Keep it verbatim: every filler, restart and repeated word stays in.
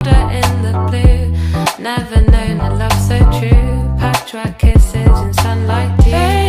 in the blue. Never known a love so true. Patchwork kisses in sunlight too.